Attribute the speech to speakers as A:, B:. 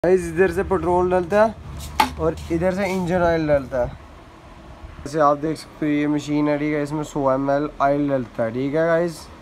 A: Guys इधर से petrol डलता है और इधर से इंजन ऑयल डलता है। जैसे आप देख सकते हो ये मशीन है, ठीक है, इसमें 100 ml ऑयल डलता है, ठीक है गाइस।